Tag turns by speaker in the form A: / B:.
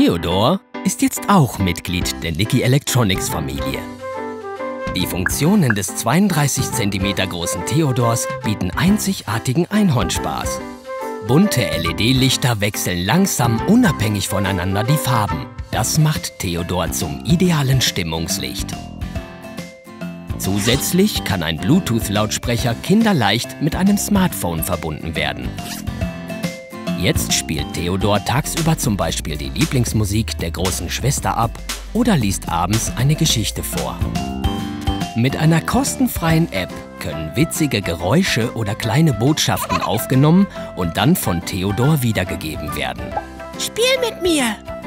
A: Theodor ist jetzt auch Mitglied der Nicki Electronics Familie. Die Funktionen des 32 cm großen Theodors bieten einzigartigen Einhornspaß. Bunte LED-Lichter wechseln langsam unabhängig voneinander die Farben. Das macht Theodor zum idealen Stimmungslicht. Zusätzlich kann ein Bluetooth-Lautsprecher kinderleicht mit einem Smartphone verbunden werden. Jetzt spielt Theodor tagsüber zum Beispiel die Lieblingsmusik der großen Schwester ab oder liest abends eine Geschichte vor. Mit einer kostenfreien App können witzige Geräusche oder kleine Botschaften aufgenommen und dann von Theodor wiedergegeben werden.
B: Spiel mit mir!